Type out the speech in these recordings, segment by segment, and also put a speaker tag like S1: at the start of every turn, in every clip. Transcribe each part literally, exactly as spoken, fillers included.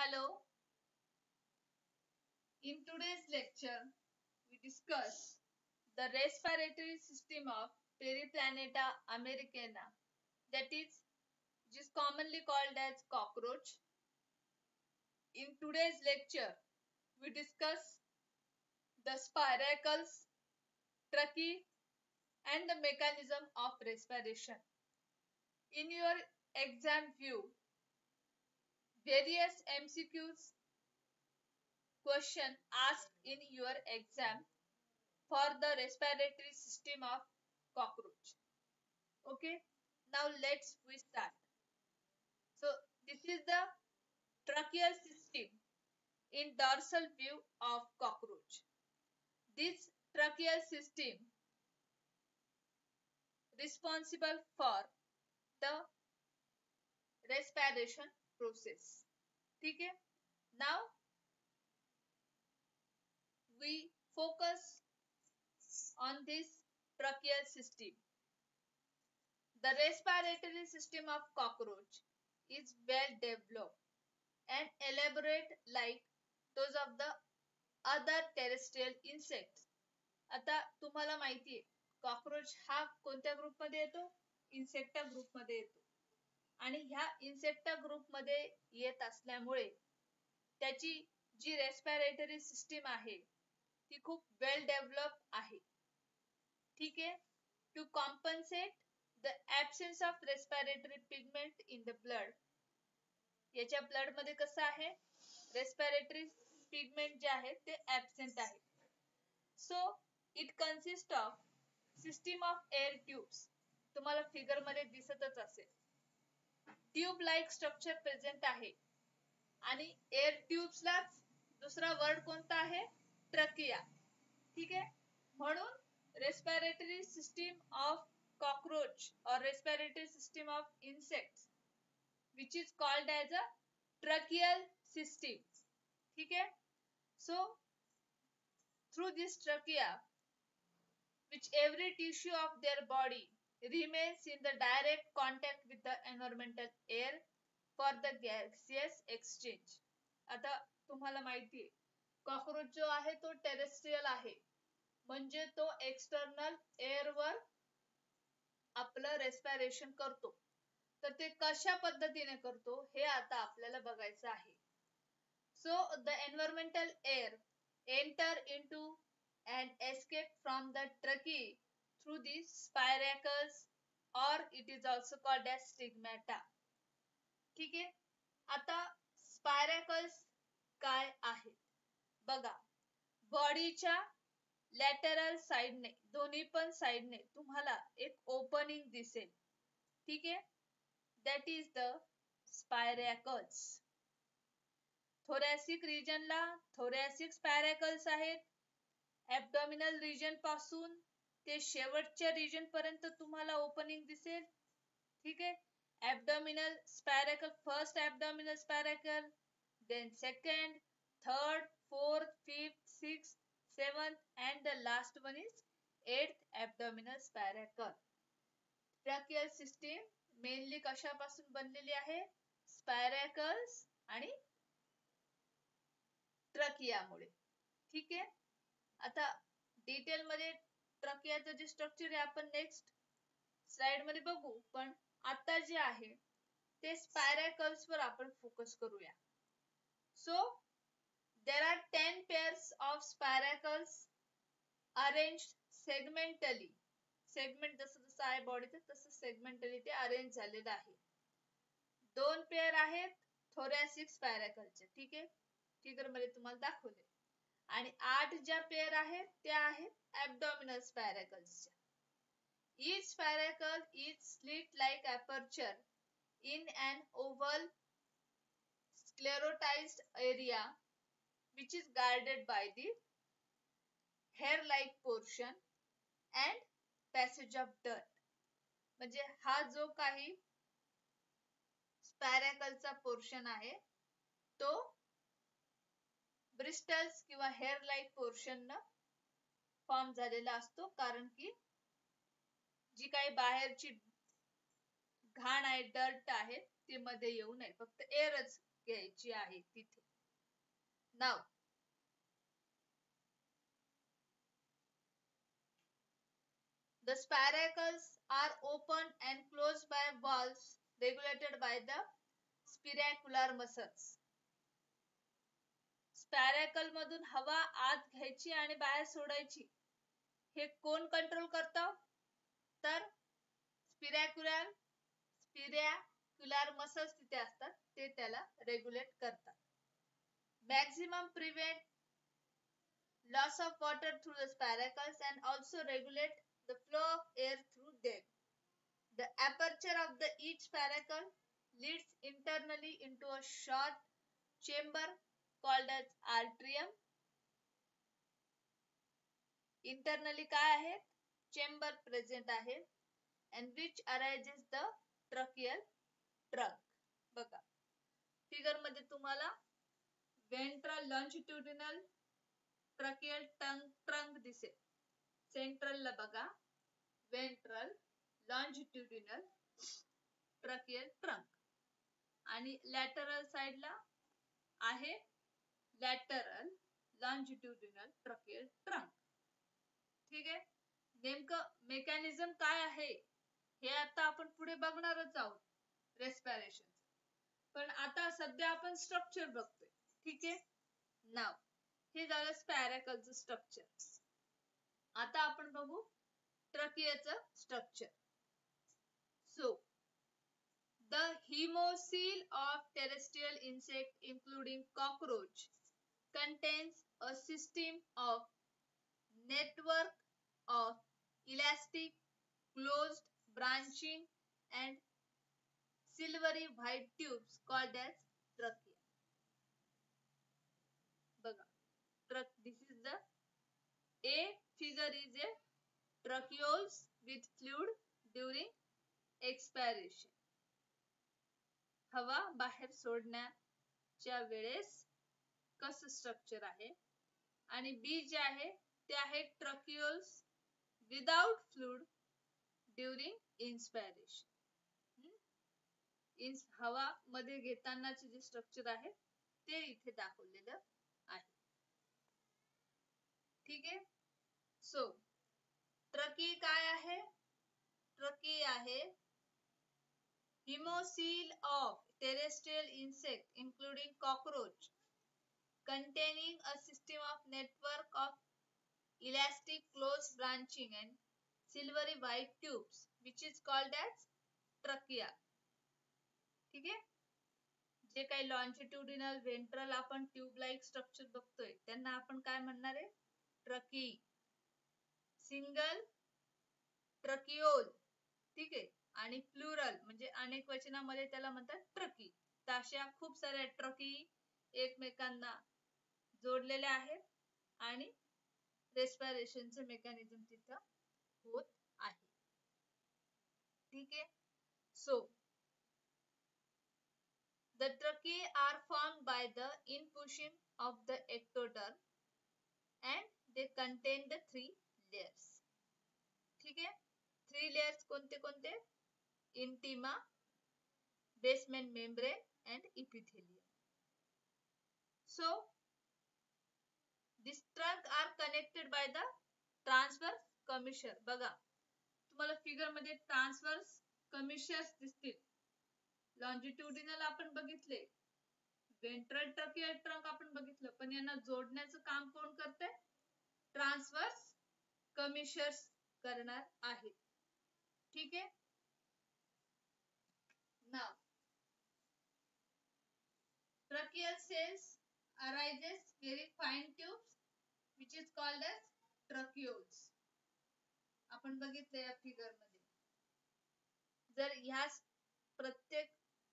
S1: Hello, in today's lecture, we discuss the respiratory system of Periplaneta americana, that is, which is commonly called as cockroach. In today's lecture, we discuss the spiracles, tracheae, and the mechanism of respiration. In your exam view, various M C Qs question asked in your exam for the respiratory system of cockroach. Okay, now let's we start. So this is the tracheal system in dorsal view of cockroach. This tracheal system responsible for the respiration process. ठीक है? Now we focus on this tracheal system. The respiratory system of cockroach is well developed and elaborate like those of the other terrestrial insects. आता तुम्हाला माहिती आहे cockroach हा कोणत्या group मध्ये येतो? इन्सेक्टा ग्रुप मध्ये येतो. आणि ह्या इन्सेक्टा ग्रुप मध्ये येत असल्यामुळे त्याची जी रेस्पिरेटरी सिस्टीम आहे ती खूप वेल डेव्हलप आहे. ठीक आहे? To compensate the absence of respiratory pigment in the blood. याच्या ब्लड मध्ये कसं आहे? रेस्पिरेटरी पिगमेंट जे आहे ते ॲब्सेंट आहे. So it consist of system of air tubes. तुम्हाला फिगर मध्ये दिसतच असेल. ट्यूब लाइक स्ट्रक्चर प्रेझेंट आहे आणि एअर ट्यूब्सला दुसरा वर्ड कोणता आहे? ट्रकिया. ठीक आहे? म्हणून रेस्पिरेटरी सिस्टीम ऑफ कॉकरोच और respiratory system of insects which is called as a tracheal system. ठीक है? So through this trachea, which every tissue of their body remains in the direct contact with the environmental air for the gaseous exchange. आता तुम्हाला माहिती आहे cockroach जो आहे तो terrestrial आहे म्हणजे तो एक्सटर्नल एअर वर आपलं रेस्पिरेशन करतो. तर ते कशा पद्धतीने करतो हे आता आपल्याला बघायचं आहे. So the environmental air enter into and escape from the trachea through the spiracles or it is also called as stigmata. ठीक आहे? आता spiracles काय आहेत? बघा, बॉडीच्या लॅटरल साइडने दोन्ही पण साइडने तुम्हाला एक ओपनिंग दिसेल. ठीक आहे? That is the spiracles. thoracic region ला thoracic spiracles आहेत. abdominal region पासून ते शेवटच्या region पर्यंत तुम्हाला ओपनिंग दिसेल. ठीक आहे? abdominal spiracle, first abdominal spiracle, then second, third, fourth, fifth, sixth, seventh and the last one is eighth abdominal spiracle. tracheal system mainly कशापासून बनलेली आहे? स्पायरॅकल्स आणि ट्रकियामुळे. ठीक आहे? आता डिटेल मध्ये ट्रकियाचं जे स्ट्रक्चर आहे आपण नेक्स्ट स्लाइड मध्ये बघू, पण आता जे आहे ते स्पायरॅकल्स वर आपण फोकस करूया. So there are ten pairs of spiracles arranged segmentally. Segment जसं जसं आहे बॉडीचं तसं सेगमेंटली ते अरेंज झालेलं आहे. दोन पेअर आहेत thoracic spiracleचे. ठीक आहे? फिगर मध्ये तुम्हाला दाखवले. आणि आठ ज्या पेअर आहेत त्या आहेत abdominal spiracles. Each spiracle is slit like aperture in an oval sclerotized area which is guarded by the hair like portion and passage of dirt. म्हणजे हा जो काही स्पायरॅकलचा पोर्शन आहे तो ब्रिस्टल्स किंवा हेअर लाईक पोर्शन न फॉर्म झालेला असतो. कारण की जी काही बाहेरची घाण आहे, डर्ट आहे, ते मध्ये येऊ नये. फक्त एअरच घ्यायची आहे तिथे. नाव the spiracles are open and closed by valves regulated by the spiracular muscles. स्पॅरॅकल मधून हवा आत घ्यायची आणि बाहेर सोडायची हे कोण कंट्रोल करतं? तर स्पिरॅक्युलर स्पिरॅक्युलर मसल्स तिथे असतात, ते त्याला रेग्युलेट करतात. Maximum prevent loss of water through the spiracles and also regulate the flow of air through them. The aperture of the each spiracle leads internally into a short chamber called as atrium. Internally काय आहे? Chamber present आहे and which arises the tracheal trunk. बघा figure मध्ये तुम्हाला ventral longitudinal tracheal trunk trunk दिसेल. Central ला बघा ventral longitudinal tracheal trunk आणि lateral side ला आहे lateral longitudinal tracheal trunk. ठीक आहे. नेमकं मेकॅनिझम काय आहे हे आता आपण पुढे बघणारच आहोत रेस्पिरेशन. पण आता सध्या आपण स्ट्रक्चर बघतोय. ठीक आहे. नाव हे झालं स्पॅरॅकलचं स्ट्रक्चर. आता आपण बघू ट्रकियाचं structure. So the hemocoel of terrestrial insect including cockroach contains a system of network of elastic closed branching and silvery white tubes called as trachea. बघा this is the A figure is a tracheoles with fluid during expiration. हवा बाहेर सोडण्याच्या वेळेस कसं structure आहे आणि B J आहे ते आहे tracheoles without fluid during inspiration. हवा मध्ये घेतानाचे जे स्ट्रक्चर आहे ते इथे दाखवलेलं आहे. ठीक आहे. सो ट्रकी काय आहे? ट्रकी आहे hemocoel of terrestrial insect including cockroach containing a system of network of elastic closed branching and silvery white tubes which is called as trachea. ठीक आहे. जे काही longitudinal ventral आपण ट्यूब लाइक स्ट्रक्चर बघतोय त्यांना आपण काय म्हणणार आहे? ट्रकी. Single tracheole. ठीक आहे. आणि प्लुरल म्हणजे अनेक वचनामध्ये त्याला म्हणतात ट्रकी. तर अशा खूप साऱ्या ट्रकी एकमेकांना जोडलेल्या आहेत आणि रेस्पिरेशनचं मेकॅनिझम तिथं होत आहे. ठीक आहे. So the tracheae are formed by the inpushing of the ectoderm and they contain the three layers. ठीक आहे. three layers कोणते कोणते? Intima, basement membrane and epithelium. So these trunk are connected by the transverse commissure. बघा तुम्हाला figure मध्ये transverse कमिशर्स दिसतील. Longitudinal आपण बघितले, वेंट्रल ट्रकियल ट्रंक आपण बघितलं, पण यांना जोडण्याचं काम कोण करते? ट्रान्सवर्स कमिशर्स करणार आहे. ठीक आहे. नाव tracheal cells arises very fine tubes which is called as tracheoles. आपण बघितले या फिगर मध्ये. जर ह्या प्रत्येक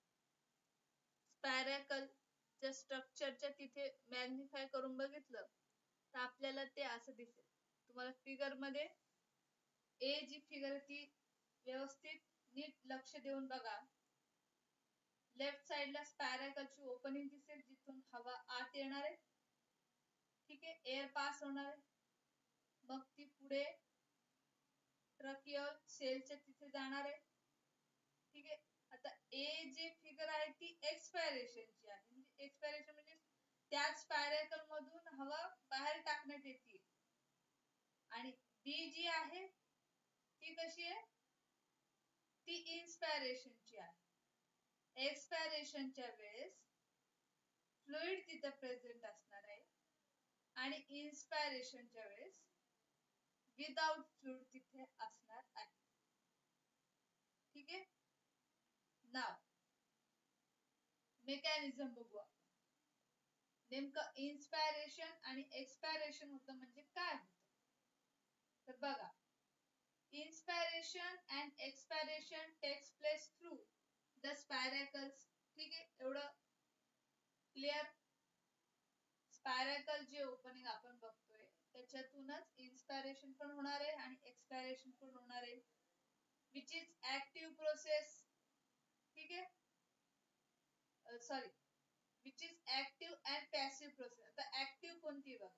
S1: स्पॅरॅकल च्या स्ट्रक्चरच्या तिथे मॅग्निफाय करून बघितलं तर आपल्याला ते असं दिसेल. तुम्हाला फिगर मध्ये ए जी फिगर ती व्यवस्थित नीट लक्ष देऊन बघा. लेफ्ट साइड ला स्पॅरॅकलची ओपनिंग दिसेल जिथून हवा आत येणार आहे. ठीक आहे. एअर पास होणार आहे. मग ती पुढे ट्रकियल सेलच्या तिथे जाणार आहे. ठीक आहे. आता ए जी फिगर आहे ती एक्सपायरेशनची आहे. म्हणजे एक्सपायरेशन म्हणजे त्याच स्पायरॅकल मधून हवा बाहेर टाकण्यात येते. आणि बी जी आहे ती कशी आहे, ती इन्स्पायरेशनची आहे. एक्सपायरेशनच्या वेळेस फ्लुइड तिथे प्रेझेंट असणार आहे आणि इन्स्पायरेशनच्या वेळेस विदाउट फ्लुइड तिथे असणार आहे. ठीक आहे. नाव मेकॅनिझम बघू आपण. नेमकं इन्स्पायरेशन आणि एक्सपायरेशन होतं म्हणजे काय होतं. तर बघा, inspiration and expiration takes place through the spiracles. ठीक आहे, एवढं क्लिअर. स्पायरॅकल जे ओपनिंग आपण बघतोय त्याच्यातूनच इन्स्पायरेशन पण होणार आहे आणि एक्सपायरेशन पण होणार आहे, विच इज ऍक्टिव्ह प्रोसेस. ठीक आहे, sorry, which is active and passive process. आता ऍक्टिव्ह कोणती बघा,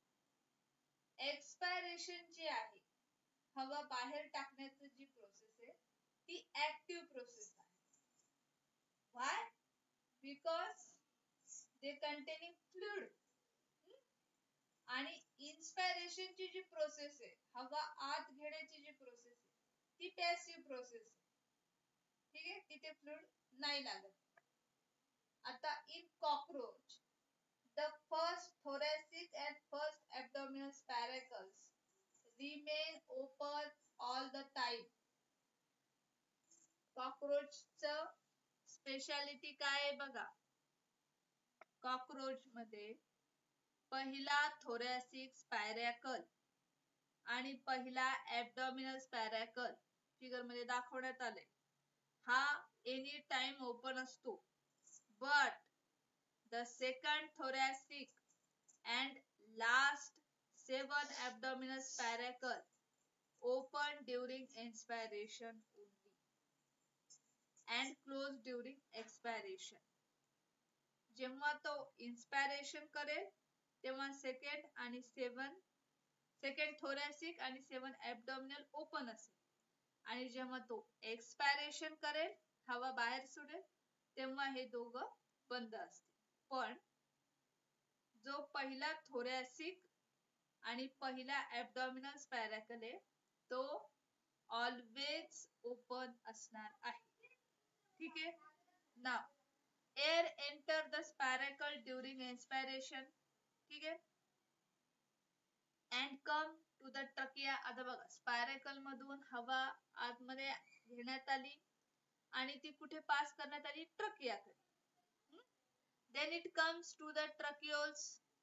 S1: एक्सपायरेशन जी आहे हवा बाहेर टाकण्याची जी प्रोसेस आहे ती ऍक्टिव्ह प्रोसेस आहे. Why? Because they containing fluid. आणि इन्स्पायरेशन ची जी प्रोसेस आहे, हवा आत घेण्याची जी प्रोसेस आहे, ती पॅसिव्ह प्रोसेस आहे. ठीक आहे, तिथे फ्लुइड नाही लागत. आता in cockroach the first thoracic and first abdominal spiracles remain open all the time. कॉकरोचचं स्पेशालिटी काय आहे बघा. कॉकरोच मध्ये पहिला thoracic स्पायरॅकल आणि पहिला abdominal स्पायरॅकल फिगर मध्ये दाखवण्यात आले, हा एनी टाइम ओपन असतो. But the second thoracic and last seven abdominal spiracle open during inspiration only and close during expiration. जेव्हा तो inspiration करेल तेव्हा सेकंड आणि सेवन सेकंड thoracic आणि सेवन abdominal ओपन असेल आणि जेव्हा तो एक्सपायरेशन करेल, हवा बाहेर सोडेल, तेव्हा हे दोघं बंद असतील. पण जो पहिला thoracic आणि पहिला abdominal spiracle आहे तो ऑलवेज ओपन असणार आहे. ठीक आहे. Now air enter the spiracle during inspiration. ठीक आहे. And come to the trachea. आता बघा, स्पायरॅकल मधून हवा आतमध्ये घेण्यात आली आणि ती कुठे पास करण्यात आली, ट्रकियाकडे. Then it comes to the tracheoles.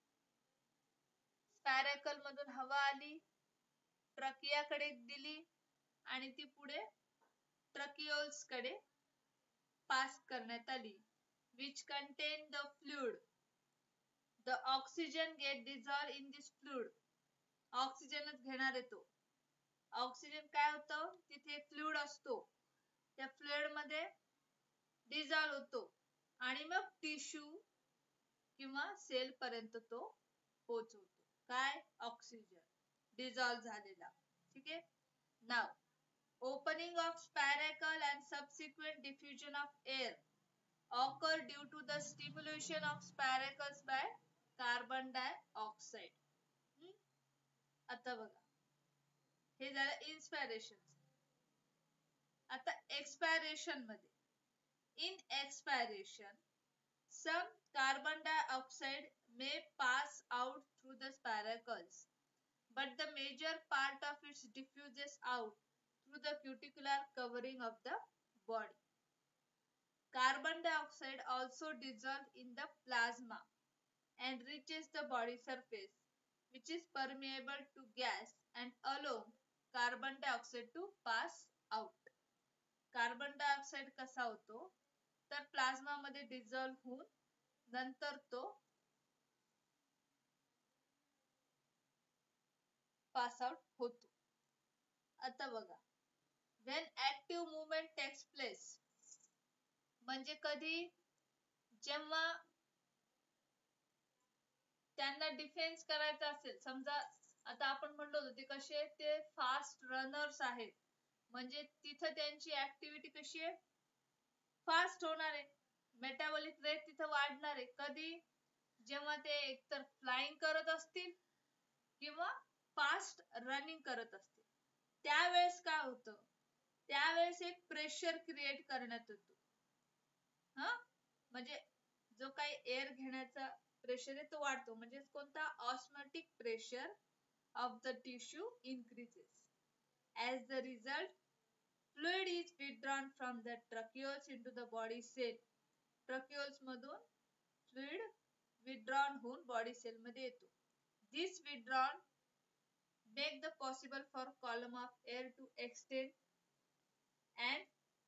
S1: स्पायरॅकल मधून हवा आली, ट्रकियाकडे दिली आणि ती पुढे ट्रकिओल्स कडे पास करण्यात आली, which contain the fluid. The oxygen get dissolved in this fluid. ऑक्सिजनच घेणार आहे तो. ऑक्सिजन काय होतं, तिथे फ्लुइड असतो, त्या फ्लुइड मध्ये डिझॉल्व होतो आणि मग टिश्यू किंवा सेल पर्यंत तो पोहोचवतो. काय? ऑक्सिजन डिझॉल्व झालेला. ठीक आहे. Now opening of spiracle and subsequent diffusion of air occur due to the stimulation of spiracles by carbon dioxide. आता बघा, हे झालं इन्स्पायरेशन. आता एक्सपायरेशन मध्ये, in expiration some carbon dioxide may pass out through the spiracles, but the major part of it diffuses out through the cuticular covering of the body. Carbon dioxide also dissolves in the plasma and reaches the body surface, which is permeable to gas and allow carbon dioxide to pass out. Carbon dioxide कसा होतो, तर plasma मध्ये dissolve होऊन नंतर तो pass out होतो. आता बघा, when active movement takes place, म्हणजे कधी, जेव्हा त्यांना डिफेन्स करायचा असेल. समजा आता आपण म्हणलो होतो ते कसे, ते फास्ट रनर्स आहेत, म्हणजे तिथे त्यांची ऍक्टिव्हिटी कशी आहे, फास्ट होणार आहे. मेटाबॉलिक रेट तिथं वाढणार आहे. कधी? जेव्हा ते एकतर फ्लाइंग करत असतील किंवा फास्ट रनिंग करत असतील. त्यावेळेस काय होतं? त्यावेळेस एक प्रेशर क्रिएट करण्यात येतो. हा म्हणजे जो काही एअर घेण्याचा प्रेशर आहे तो वाढतो. म्हणजे कोणता? Osmotic pressure of the tissue increases. As the result, fluid is withdrawn from the tracheoles into the body cell. Tracheoles मधून fluid withdrawn होऊन body cell मध्ये येतो. This withdrawn make the possible for column of air to extend and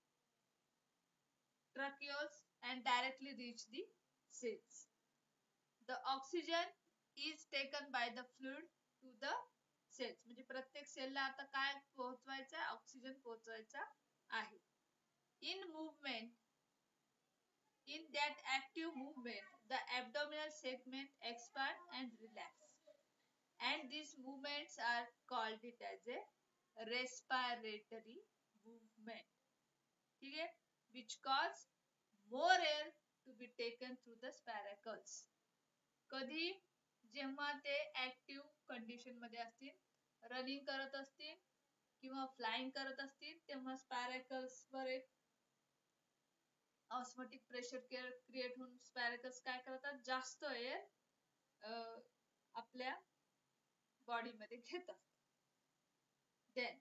S1: tracheoles and directly reach the cells. The oxygen is taken by the fluid to the cells. म्हणजे प्रत्येक सेलला आता काय पोहोचवायचं आहे? Oxygen पोहोचवायचा आहे. In movement, in that active movement, the abdominal segment expand and relax. And these movements are called it as a respiratory movement. ठीक है? Which cause more air to be taken through the spiracles. कधी? जेव्हा ते active condition मध्ये असतील, running करत असतील किंवा फ्लाइंग करत असतील, तेव्हा स्पॅरेकल्स वर एक ऑस्मोटिक प्रेशर क्रिएट होऊन स्पॅरेकल्स काय करतात? जास्त एअर आपल्या बॉडी मध्ये घेतात. Then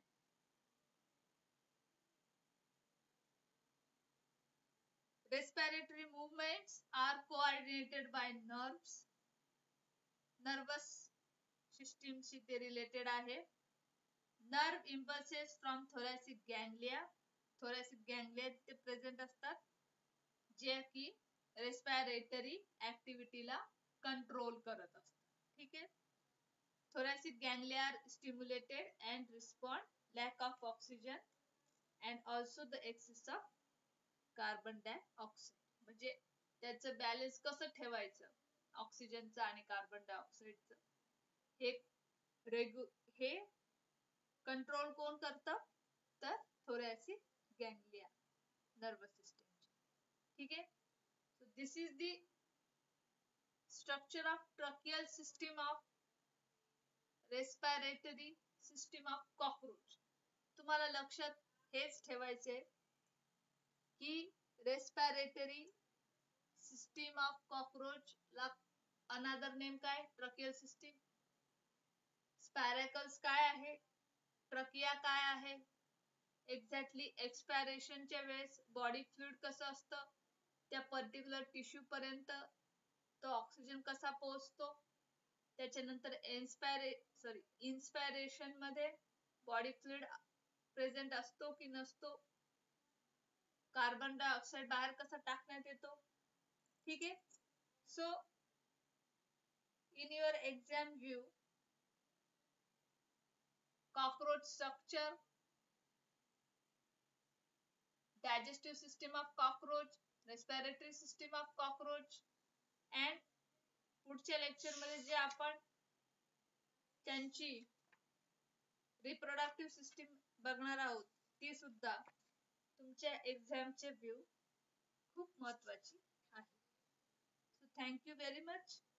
S1: respiratory movements are coordinated by nerves. Nervous system शी ते related आहे. Nerve impulses from thoracic ganglia. Thoracic ganglia ते present असतात, जे की respiratory activity ला control करत असतात. ठीक आहे? Thoracic ganglia are stimulated and respond lack of oxygen and also the excess of carbon dioxide. म्हणजे त्याचं बॅलन्स कसं ठेवायचं ऑक्सिजनचं आणि कार्बन डायऑक्साइडचं, हे रेगु हे कंट्रोल कोण करतं? तर thoracic ganglia, nervous system. ठीक आहे? so this is the structure of tracheal system of respiratory system of cockroach. तुम्हाला लक्षात हेच ठेवायचे की respiratory system of cockroach ला another name काय? tracheal system. स्पॅरेकल्स काय आहे? ट्रकिया काय आहे? एक्झॅक्टली एक्सपायरेशन च्या वेळेस बॉडी फ्लुइड कसं असतं? त्या पर्टिक्युलर टिश्यू पर्यंत तो ऑक्सिजन कसा पोहोचतो? त्याच्यानंतर इन्स्पायरे सॉरी इन्स्पायरेशन मध्ये बॉडी फ्लुइड प्रेझेंट असतो की नसतो? कार्बन डायऑक्साइड बाहेर कसा टाकण्यात येतो? ठीक आहे? So in your exam view, cockroach structure, digestive system of cockroach, respiratory system of cockroach and पुढच्या लेक्चर मध्ये जे आपण त्यांची रिप्रोडक्टिव्ह सिस्टीम बघणार आहोत, ती सुद्धा तुमच्या एक्झामचे व्ह्यू खूप महत्वाची आहे. So thank you very much.